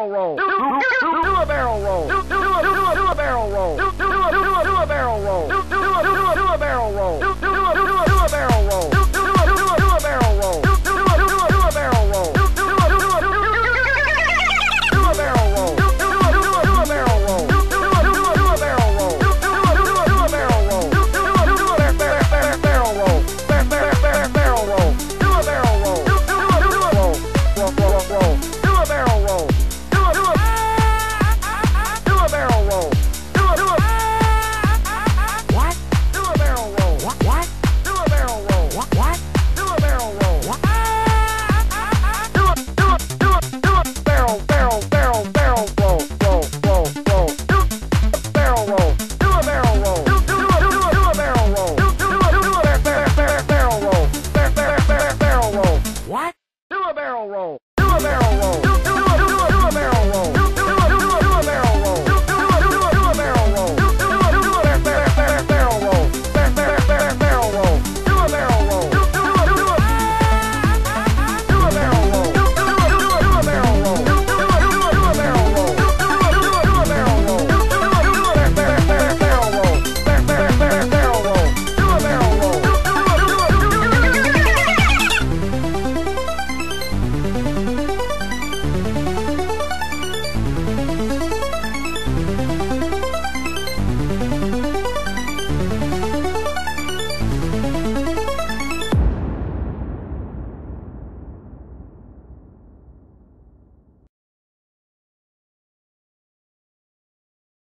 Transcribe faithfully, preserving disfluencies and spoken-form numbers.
barrel roll. Do, do, do, do a barrel roll. Do, do, do, do, do a barrel roll. Do, do, do, do, do a barrel roll. Do, do, do, do, do a barrel roll. Do, do, do, do, do a barrel roll. Do, do, do, do, do a barrel roll. Do, do, do, do, do a barrel roll. Do, do, do, do, do a barrel roll. Do, do, do, do, do a barrel roll. Do, do, do, do, do a barrel roll. Do, do, do, do, do a barrel roll. Do, do, do, do, do a barrel roll. Barrel roll. Do a barrel roll. Do, do, do, do a roll. Roll, roll, roll. Do a barrel roll. Do a do a do a barrel roll. Do a do a What? do a barrel roll. What? What? Do a barrel roll. What? What? Do a barrel roll. What? Do a do a do a do a barrel barrel barrel barrel roll roll roll roll. Do a barrel roll. Do a barrel roll. Do do do do do a barrel roll. Do do do do a barrel roll. Barrel roll. Barrel roll. What? Do a barrel roll. Do a barrel roll.